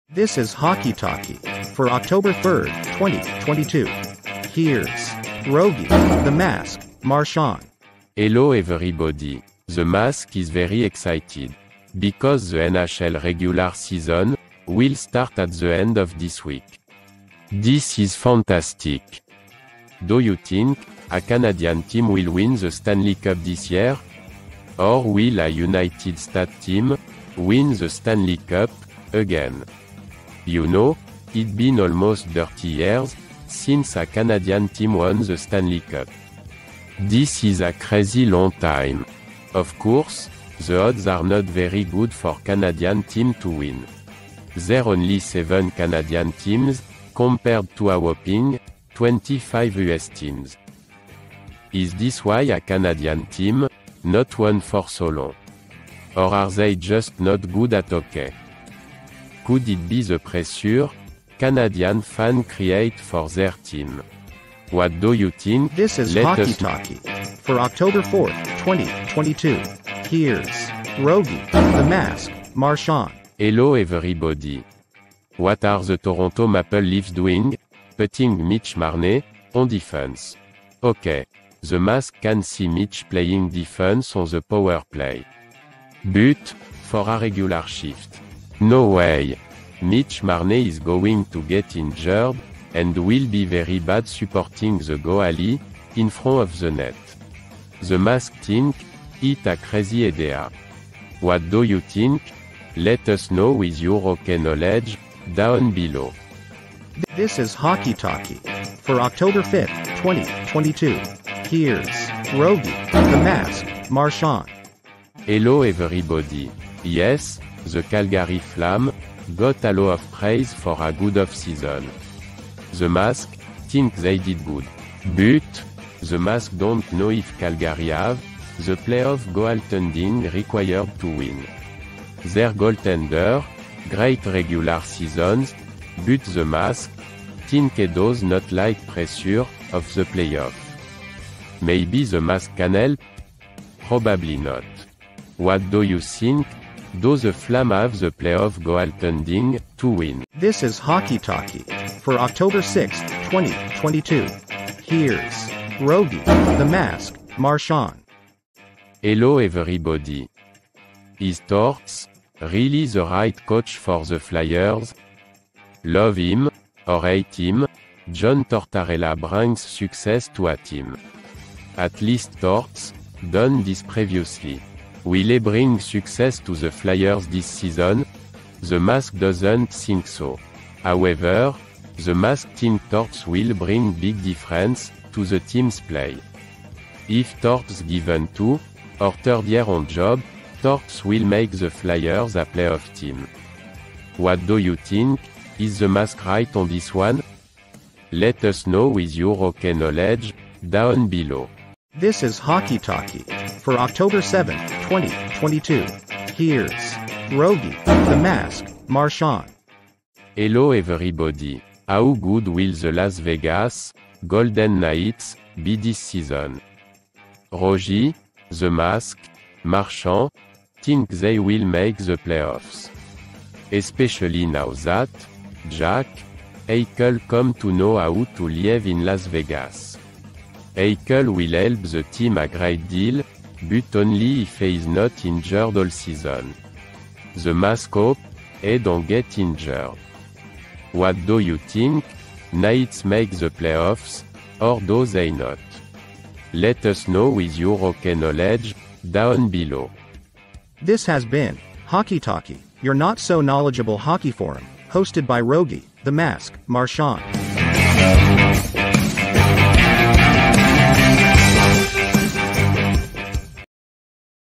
This is Hockey Talkie for October 3rd, 2022. Here's Rogie, The Mask, Marchand. Hello everybody. The Mask is very excited. Because the NHL regular season will start at the end of this week. This is fantastic. Do you think a Canadian team will win the Stanley Cup this year? Or will a United States team win the Stanley Cup again? You know, it's been almost 30 years since a Canadian team won the Stanley Cup. This is a crazy long time. Of course, the odds are not very good for Canadian team to win. There are only 7 Canadian teams, compared to a whopping 25 US teams. Is this why a Canadian team not won for so long? Or are they just not good at hockey? Could it be the pressure Canadian fans create for their team? What do you think? This is Hockey Talkie for October 4th, 2022. Here's Rogie, The Mask, Marchand. Hello everybody. What are the Toronto Maple Leafs doing? Putting Mitch Marner on defense. Okay. The Mask can see Mitch playing defense on the power play. But, for a regular shift. No way. Mitch Marner is going to get injured, and will be very bad supporting the goalie in front of the net. The Mask think it's a crazy idea. What do you think? Let us know with your hockey knowledge down below. This is Hockey Talkie for October 5th, 2022. Here's Rogie, The Mask, Marchand. Hello everybody. Yes, the Calgary Flames got a lot of praise for a good off-season. The Mask think they did good. But, the Mask don't know if Calgary have the playoff goaltending required to win. Their goaltender, great regular seasons, but the Mask think it does not like pressure of the playoff. Maybe the Mask can help? Probably not. What do you think? Do the Flames have the playoff goaltending to win? This is Hockey Talkie for October 6th, 2022. Here's Rogie, The Mask, Marchand. Hello everybody. Is Torts really the right coach for the Flyers? Love him, or hate him, John Tortorella brings success to a team. At least Torts done this previously. Will he bring success to the Flyers this season? The Mask doesn't think so. However, the Mask think Torts will bring big difference to the team's play. If Torts given 2 or 3rd year on job, Torts will make the Flyers a playoff team. What do you think? Is the Mask right on this one? Let us know with your hockey knowledge down below. This is Hockey Talkie for October 7th, 2022. Here's Rogie, The Mask, Marchand. Hello everybody. How good will the Las Vegas Golden Knights be this season? Rogie, The Mask, Marchand think they will make the playoffs. Especially now that Jack Eichel come to know how to live in Las Vegas. Eichel will help the team a great deal, but only if he is not injured all season. The Mask hope he don't get injured. What do you think? Knights make the playoffs, or do they not? Let us know with your hockey knowledge down below. This has been Hockey Talkie, your not so knowledgeable hockey forum, hosted by Rogie, The Mask, Marchand.